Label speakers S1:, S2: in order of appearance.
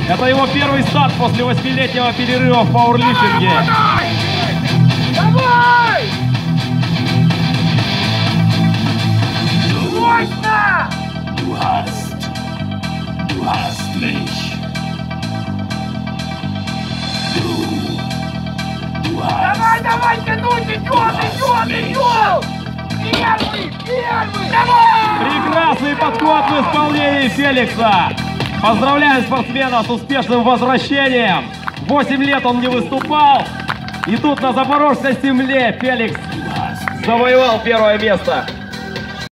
S1: Это его первый старт после 8-летнего перерыва в пауэрлифтинге.
S2: Давай! Мощно!
S3: Du hast mich. Du hast
S2: Давай, давай, тянуть, идет! Первый! Давай!
S1: Прекрасный подход в исполнении Феликса. Поздравляю спортсмена с успешным возвращением. 8 лет он не выступал. И тут на запорожской земле Феликс завоевал первое место.